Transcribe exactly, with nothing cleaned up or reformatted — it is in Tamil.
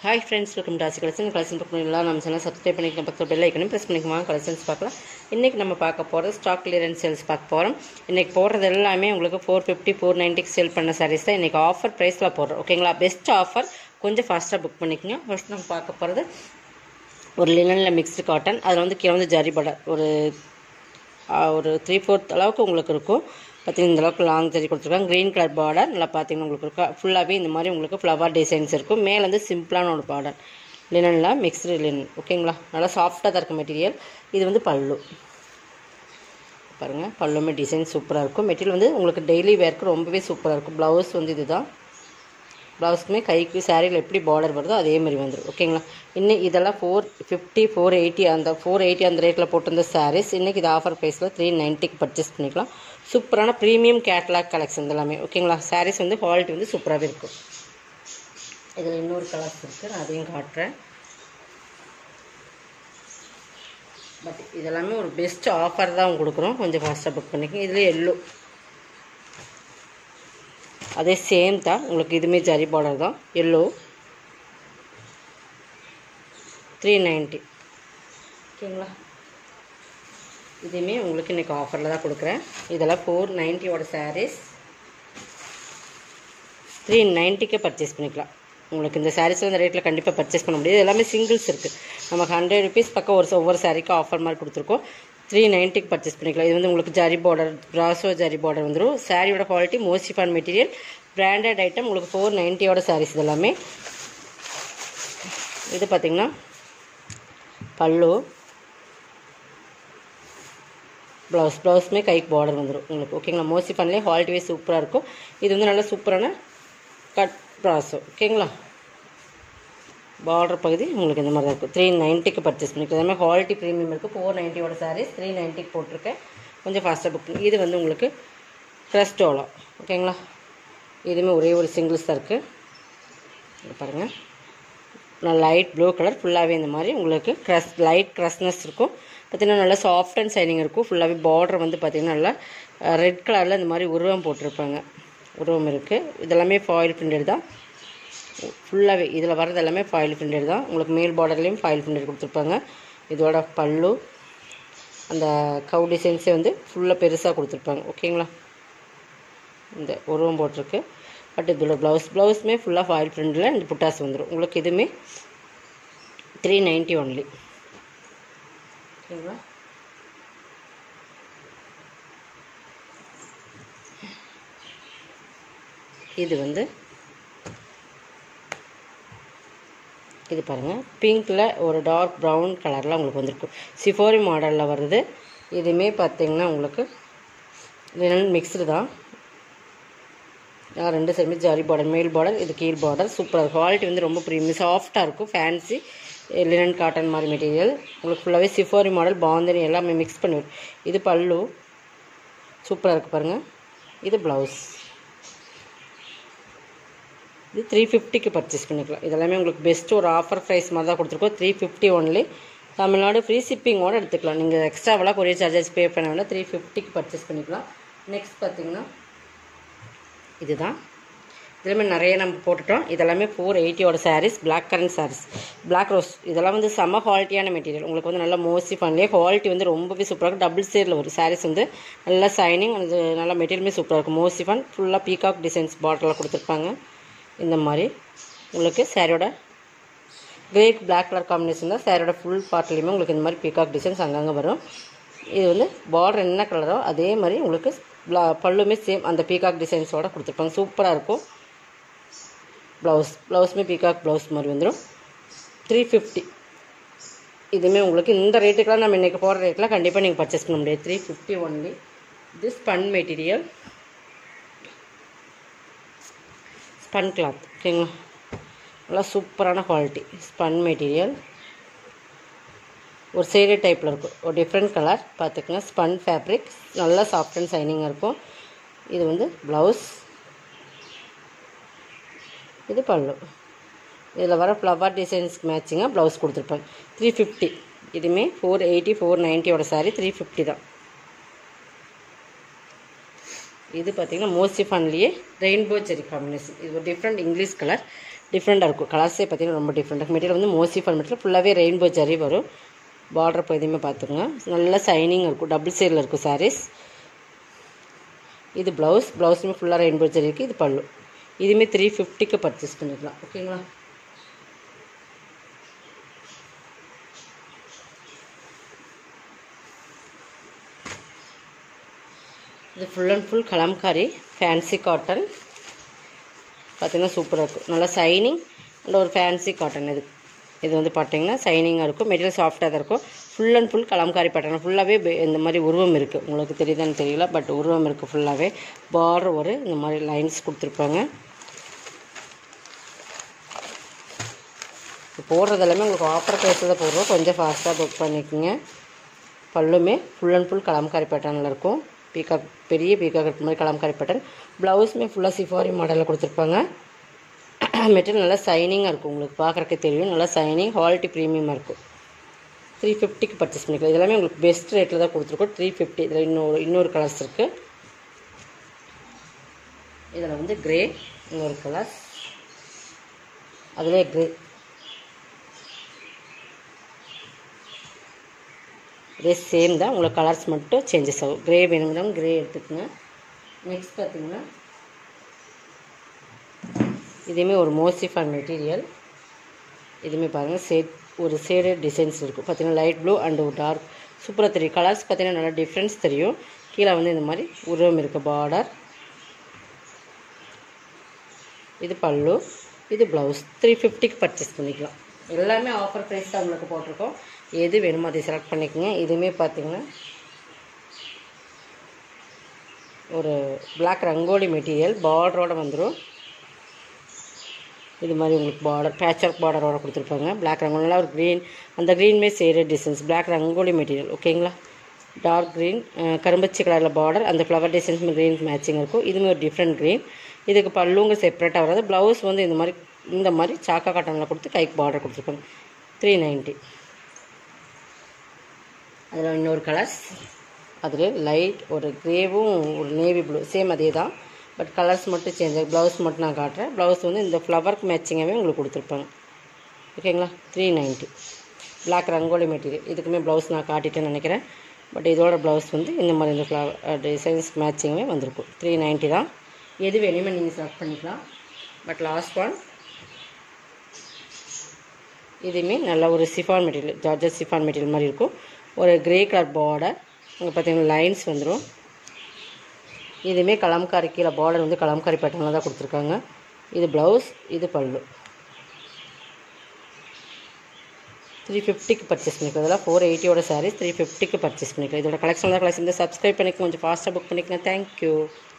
Hi friends, welcome to Asi Collections. Collections பார்க்கணும்னா நம்ம சேனலை சப்ஸ்கிரைப் பண்ணிக்கலாம், பக்கத்துல பெல் ஐக்கனை பிரஸ் பண்ணிக்கலாம். கலெக்ஷன்ஸ் பார்க்கலாம். இன்னைக்கு நம்ம பார்க்க போறது ஸ்டாக் கிளியரன்ஸ் சேல்ஸ் பார்க்க போறோம். இன்னைக்கு போறது எல்லாமே உங்களுக்கு four fifty four ninety க்கு சேல் பண்ண sarees தான் இன்னைக்கு ஆஃபர் பிரைஸ்ல போடுறோம். ஓகேங்களா? பெஸ்ட் ஆஃபர், கொஞ்சம் ஃபாஸ்டா புக் பண்ணிக்கங்க. ஃபர்ஸ்ட் நம்ம பார்க்க போறது ஒரு லினன்ல மிக்ஸ்டு காட்டன். அதுல வந்து கீழ வந்து ஜரி பார்டர் ஒரு ஒரு த்ரீ ஃபோர்த் அளவுக்கு உங்களுக்கு இருக்கும். பார்த்தீங்கன்னா இந்த அளவுக்கு லாங் ஜரி கொடுத்துருக்காங்க. க்ரீன் கலர் பார்டர் நல்லா பார்த்தீங்கன்னா உங்களுக்கு இருக்கும். ஃபுல்லாகவே இந்த மாதிரி உங்களுக்கு ஃப்ளவர் டிசைன்ஸ் இருக்கும். மேலே வந்து சிம்பிளான ஒரு பார்டர் லினனில் மிக்ஸ்டு லினன். ஓகேங்களா? நல்லா சாஃப்டாக தான் இருக்கும் மெட்டீரியல். இது வந்து பல்லு பாருங்கள், பல்லுமே டிசைன் சூப்பராக இருக்கும். மெட்டீரியல் வந்து உங்களுக்கு டெய்லி வேர்க்கு ரொம்பவே சூப்பராக இருக்கும். ப்ளவுஸ் வந்து இது தான். ப்ளவுஸுக்குமே கைக்கு சாரியில் எப்படி பார்டர் வருதோ அதே மாதிரி வந்துடும். ஓகேங்களா? இன்னும் இதெல்லாம் ஃபோர் ஃபிஃப்டி ஃபோர் எயிட்டி அந்த ஃபோர் எயிட்டி அந்த ரேட்டில் போட்டிருந்த சாரீஸ் இன்றைக்கி இது ஆஃபர் ப்ரைஸில் த்ரீ நைன்ட்டிக்கு பர்ச்சேஸ் பண்ணிக்கலாம். சூப்பரான ப்ரீமியம் கேட்லாக் கலெக்ஷன் எல்லாமே. ஓகேங்களா? சாரீஸ் வந்து குவாலிட்டி வந்து சூப்பராகவே இருக்கும். இதில் இன்னொரு கலர்ஸ் இருக்குது, நான் அதையும் காட்டுறேன். பட் இதெல்லாமே ஒரு பெஸ்ட் ஆஃபர் தான் கொடுக்குறோம். கொஞ்சம் ஃபாஸ்ட்டாக புக் பண்ணிக்கோங்க. இதில் எல்லோ அதே சேம் தான் உங்களுக்கு. இதுவுமே ஜரி பார்டர் தான். Yellow three ninety. ஓகேங்களா? இதுவுமே உங்களுக்கு இன்றைக்கி ஆஃபரில் தான் கொடுக்குறேன். இதெல்லாம் ஃபோர் நைன்ட்டியோட சாரீஸ் த்ரீ நைன்ட்டிக்கே பர்ச்சேஸ் பண்ணிக்கலாம். உங்களுக்கு இந்த சாரீஸில் இந்த ரேட்டில் கண்டிப்பாக பர்ச்சேஸ் பண்ண முடியாது. எல்லாமே சிங்கிள்ஸ் இருக்குது. நமக்கு ஹண்ட்ரட் ருபீஸ் பக்கம் ஒரு ஒவ்வொரு சாரீக்கும் ஆஃபர் மாதிரி கொடுத்துருக்கோம். த்ரீ நைன்ட்டிக்கு பர்ச்சேஸ் பண்ணிக்கலாம். இது வந்து உங்களுக்கு ஜரி பார்டர், பிராசோ ஜரி பார்டர் வந்துடும். சாரியோட குவாலிட்டி மோசிஃபான் மெட்டீரியல், பிராண்டட் ஐட்டம். உங்களுக்கு ஃபோர் நைன்ட்டியோட சாரீஸ் இதெல்லாமே. இது பார்த்திங்கன்னா பல்லு, ப்ளவுஸ் ப்ளவுஸுமே கைக்கு பார்டர் வந்துடும் உங்களுக்கு. ஓகேங்களா? மோசிஃபான்லேயே குவாலிட்டிவே சூப்பராக இருக்கும். இது வந்து நல்ல சூப்பரான கட் ப்ராசோ. ஓகேங்களா? பார்டர் பகுதி உங்களுக்கு இந்த மாதிரி தான் இருக்கும். த்ரீ நைன்ட்டிக்கு பர்ச்சேஸ் பண்ணிக்கலாம். அதே மாதிரி குவாலிட்டி ப்ரீமியம் இருக்குது. ஃபோர் நைன்ட்டியோட சாரீஸ் த்ரீ நைன்ட்டிக்கு போட்டிருக்கேன். கொஞ்சம் ஃபாஸ்ட்டாக புக் பண்ணி. இது வந்து உங்களுக்கு க்ரஸ்டோலா. ஓகேங்களா? இதுவுமே ஒரே ஒரு சிங்கிள்ஸ் தான் இருக்குது. பாருங்கள், நல்லா லைட் ப்ளூ கலர். ஃபுல்லாகவே இந்த மாதிரி உங்களுக்கு க்ரஸ் லைட் க்ரஸ்னஸ் இருக்கும். பார்த்திங்கன்னா நல்லா சாஃப்ட் அண்ட் ஷைனிங் இருக்கும். ஃபுல்லாகவே பார்டர் வந்து பார்த்திங்கன்னா நல்லா ரெட் கலரில் இந்த மாதிரி உருவம் போட்டிருப்பாங்க. உருவம் இருக்குது. இதெல்லாமே ஃபாயில் பிரிண்டட் தான். ஃபுல்லாகவே இதில் வர்றது எல்லாமே ஃபாயில் பிரிண்டட் தான். உங்களுக்கு மேல் பார்டர்லேயும் ஃபாயில் பிரிண்டட் கொடுத்துருப்பாங்க. இதோட பல்லு அந்த கவு டிசைன்ஸே வந்து ஃபுல்லாக பெருசாக கொடுத்துருப்பாங்க. ஓகேங்களா? இந்த உருவம் போட்டிருக்கு. பட் இதோட ப்ளவுஸ் ப்ளவுஸுமே ஃபுல்லாக ஃபாயில் பிரிண்டில் இந்த புட்டாஸ் வந்துடும் உங்களுக்கு. இதுவுமே த்ரீ நைன்ட்டி ஒன்லி. ஓகேங்களா? இது வந்து இது பாருங்கள், பிங்க்கில் ஒரு டார்க் ப்ரௌன் கலரில் உங்களுக்கு வந்துருக்கும். சிஃபோரி மாடலில் வருது. இதுவுமே பார்த்திங்கன்னா உங்களுக்கு லினன் மிக்ஸ்டு தான். ரெண்டு சைடுமே ஜரி பார்டர், மேல் பார்டர், இது கீழ் பார்டர். சூப்பராக குவாலிட்டி வந்து ரொம்ப ப்ரீமியம் சாஃப்டாக இருக்கும். ஃபேன்சி லினன் காட்டன் மாதிரி மெட்டீரியல். உங்களுக்கு ஃபுல்லாகவே சிஃபோரி மாடல், பாந்தனி எல்லாமே மிக்ஸ் பண்ணி. இது பல்லு சூப்பராக இருக்குது பாருங்கள். இது ப்ளவுஸ். இது த்ரீ ஃபிஃப்டிக்கு பர்ச்சேஸ் பண்ணிக்கலாம். இதெல்லாமே உங்களுக்கு பெஸ்ட்டு ஒரு ஆஃபர் ப்ரைஸ் மாதிரி தான் கொடுத்துருக்கோம். Three fifty only. Tamil Nadu free ஷிப்பிங்கோடு எடுத்துக்கலாம். நீங்கள் எக்ஸ்ட்ராவெல்லாம் கொரியர் சார்ஜஸ் பே பண்ண வேண்டாம். த்ரீ ஃபிஃப்டிக்கு பர்ச்சேஸ் பண்ணிக்கலாம். நெக்ஸ்ட் பார்த்திங்கன்னா இதுதான். இதெல்லாமே நிறைய நம்ம போட்டுட்டோம். இதெல்லாமே ஃபோர் எயிட்டியோட sarees, black currant sarees, black rose. இதெல்லாம் வந்து செம்ம குவாலிட்டியான மெட்டீரியல். உங்களுக்கு வந்து நல்லா மோசி பண்ணலையே குவாலிட்டி வந்து ரொம்பவே சூப்பராக இருக்கும். டபுள் ஷேடில் ஒரு சாரீஸ் வந்து நல்லா ஷைனிங், அது நல்லா மெட்டீரியலுமே சூப்பராக இருக்கும். மோசி ஃபன் ஃபுல்லாக பீகாக் டிசைன்ஸ் பாட்டிலாக கொடுத்துருப்பாங்க. இந்த மாதிரி உங்களுக்கு சாரியோட கிரே பிளாக் கலர் காம்பினேஷன் தான். சாரியோட ஃபுல் பார்ட்லேயுமே உங்களுக்கு இந்த மாதிரி பீகாக் டிசைன்ஸ் அங்கங்கே வரும். இது வந்து பார்டர் என்ன கலரோ அதே மாதிரி உங்களுக்கு பல்லுமே சேம் அந்த பீகாக் டிசைன்ஸோட கொடுத்துருப்பாங்க. சூப்பராக இருக்கும். ப்ளவுஸ் ப்ளவுஸுமே பீகாக் ப்ளவுஸ் மாதிரி வந்துடும். Three fifty. இதுவுமே உங்களுக்கு இந்த ரேட்டுக்கெலாம் நம்ம இன்றைக்கி போகிற ரேட்டில் கண்டிப்பாக நீங்கள் பர்ச்சேஸ் பண்ண முடியாது. Three fifty only. இது ஸ்பன் மெட்டீரியல், ஸ்பன் கிளாத். ஓகேங்களா? நல்லா சூப்பரான குவாலிட்டி ஸ்பன் மெட்டீரியல். ஒரு சேரீ டைப்பில் இருக்கும். ஒரு டிஃப்ரெண்ட் கலர் பார்த்துக்குங்க. ஸ்பன் ஃபேப்ரிக் நல்லா சாஃப்ட் அண்ட் ஷைனிங்காக இருக்கும். இது வந்து ப்ளவுஸ், இது பல்லு. இதில் வர ஃப்ளவர் டிசைன்ஸ்க்கு மேட்சிங்காக ப்ளவுஸ் கொடுத்துருப்பாங்க. Three fifty. இதுவுமே ஃபோர் எயிட்டி ஃபோர் நைன்ட்டியோட சாரீ த்ரீ ஃபிஃப்டி தான். இது பார்த்தீங்கன்னா மோஸ்ட்லி ஃபன்லேயே ரெயின்போ ஜெரி காம்பினேஷன். இது ஒரு டிஃப்ரெண்ட் இங்கிலீஷ் கலர். டிஃப்ரெண்ட்டாக இருக்கும். கலர்ஸே பார்த்திங்கன்னா ரொம்ப டிஃப்ரெண்ட்டாக. மெட்டீரியல் வந்து மோசிஃபான் மெட்டீரியல், ஃபுல்லாகவே ரெயின்போ ஜரி வரும். பார்டர் பகுதியுமே பார்த்துக்குங்க, நல்லா சைனிங் இருக்கும். டபுள் சைடில் இருக்கும் சாரீஸ். இது ப்ளவுஸ், ப்ளவுஸுமே ஃபுல்லாக ரெயின்போ ஜரி இருக்குது. இது பல்லு. இதுவுமே த்ரீ ஃபிஃப்டிக்கு பர்ச்சேஸ் பண்ணிக்கலாம். ஓகேங்களா. இது full and full kalamkari fancy cotton. பார்த்திங்கன்னா சூப்பராக இருக்கும், நல்லா சைனிங் அண்ட் ஒரு ஃபேன்சி காட்டன். இது இது வந்து பார்த்திங்கன்னா சைனிங்காக இருக்கும். மெட்டீரியல் சாஃப்டாக தான் இருக்கும். Full and full kalamkari pattern. ஃபுல்லாகவே இந்த மாதிரி உருவம் இருக்குது. உங்களுக்கு தெரியுதான்னு தெரியல, பட் உருவம் இருக்குது ஃபுல்லாகவே. பார்டர் ஒரு இந்த மாதிரி லைன்ஸ் கொடுத்துருப்பாங்க. போடுறது எல்லாமே உங்களுக்கு ஆஃபர் ப்ரைஸில் தான் போடுறோம். கொஞ்சம் ஃபாஸ்ட்டாக புக் பண்ணிக்கோங்க. பல்லுமே ஃபுல் அண்ட் ஃபுல் கலம்காரி பேட்டர்னில் இருக்கும். பீகாக், பெரிய பீகாக் இருக்கிற மாதிரி கலம்காரி பேட்டர்ன். ப்ளவுஸுமே ஃபுல்லாக சிஃபாரி மாடலில் கொடுத்துருப்பாங்க. மெட்டீரியல் நல்லா சைனிங்காக இருக்கும். உங்களுக்கு பார்க்குறக்கே தெரியும், நல்லா சைனிங், குவாலிட்டி ப்ரீமியமாக இருக்கும். த்ரீ ஃபிஃப்டிக்கு பர்ச்சேஸ் பண்ணிக்கலாம். இதெல்லாமே உங்களுக்கு பெஸ்ட் ரேட்டில் தான் கொடுத்துருக்கோம். Three fifty. இதில் இன்னொரு இன்னொரு கலர்ஸ் இருக்குது. இதில் வந்து க்ரே இன்னொரு கலர்ஸ், அதிலே க்ரே, இதே சேம் தான். உங்களுக்கு கலர்ஸ் மட்டும் சேஞ்சஸ் ஆகும். க்ரே வேணுங்கிறவங்க க்ரே எடுத்துக்கோங்க. நெக்ஸ்ட் பார்த்திங்கன்னா இதுவுமே ஒரு மோசிஃபான் மெட்டீரியல். இதுவுமே பாருங்கள் சேட் ஒரு ஷேடட் டிசைன்ஸ் இருக்கும். பார்த்திங்கன்னா லைட் ப்ளூ அண்ட் ஒரு டார்க், சூப்பராக தெரியும். கலர்ஸ் பார்த்திங்கன்னா நல்லா டிஃப்ரென்ஸ் தெரியும். கீழே வந்து இந்த மாதிரி உருவம் இருக்குது, பார்டர். இது பல்லு, இது ப்ளவுஸ். த்ரீ ஃபிஃப்டிக்கு பர்ச்சேஸ் பண்ணிக்கலாம். எல்லாமே ஆஃபர் ப்ரைஸ் தான் உங்களுக்கு போட்டிருக்கோம். எது வேணுமோ அதை செலக்ட் பண்ணிக்கோங்க. இதுவுமே பார்த்திங்கன்னா ஒரு பிளாக் ரங்கோலி மெட்டீரியல், பார்டரோடு வந்துடும். இது மாதிரி உங்களுக்கு பார்டர் பேட்ச் ஒர்க் பார்டரோட கொடுத்துருப்பாங்க. பிளாக் ரங்கோலியில் ஒரு க்ரீன், அந்த க்ரீன்மே சேர டிசைன்ஸ், பிளாக் ரங்கோலி மெட்டீரியல். ஓகேங்களா. டார்க் க்ரீன், கரும்பச்சி கலரில் பார்டர், அந்த ஃப்ளவர் டிசைன்ஸ் க்ரீன் மேட்சிங் இருக்கும். இதுவுமே ஒரு டிஃப்ரெண்ட் க்ரீன். இதுக்கு பல்லுங்க செப்பரேட்டாக வராது. ப்ளவுஸ் வந்து இந்த மாதிரி இந்த மாதிரி சாக்கா காட்டனில் கொடுத்து கைக்கு பார்டர் கொடுத்துருப்பாங்க. Three ninety. அதில் இன்னொரு கலர்ஸ், அதில் லைட் ஒரு க்ரேவும் ஒரு நேவி ப்ளூ, சேம் அதே தான், பட் கலர்ஸ் மட்டும் சேஞ்ச் ஆகும். ப்ளவுஸ் மட்டும் நான் காட்டுறேன். ப்ளவுஸ் வந்து இந்த ஃப்ளவருக்கு மேட்சிங்காகவே உங்களுக்கு கொடுத்துருப்பாங்க. ஓகேங்களா. Three ninety. Black rangoli material. இதுக்குமே ப்ளவுஸ் நான் காட்டிட்டேன்னு நினைக்கிறேன், பட் இதோட ப்ளவுஸ் வந்து இந்த மாதிரி இந்த ஃப்ளவர் டிசைன்ஸ் மேட்சிங்காகவே வந்திருக்கும். த்ரீ நைன்ட்டி தான். எது வேணுமே நீங்கள் செலக்ட் பண்ணிக்கலாம். பட் லாஸ்ட் ஒன், இதுவுமே நல்ல ஒரு chiffon material, georgette chiffon material மாதிரி இருக்கும். ஒரு க்ரே கலர் பார்டர், அங்கே பார்த்தீங்கன்னா லைன்ஸ் வந்துடும். இதுவுமே கலம்காரி, கீழே பார்டர் வந்து கலம்காரி பேட்டர்னில் தான் கொடுத்துருக்காங்க. இது ப்ளவுஸ், இது பல்லு. த்ரீ ஃபிஃப்டிக்கு பர்ச்சேஸ் பண்ணிக்கலாம். இதெல்லாம் ஃபோர் எயிட்டியோட சாரீஸ் த்ரீ ஃபிஃப்டிக்கு பர்ச்சேஸ் பண்ணிக்கலாம். இதோட கலெக்ஷன் தான் கலெக்ஷன் சப்ஸ்கிரைப் பண்ணிக்க, கொஞ்சம் ஃபாஸ்ட்டாக புக் பண்ணிக்கலாம். தேங்க்யூ.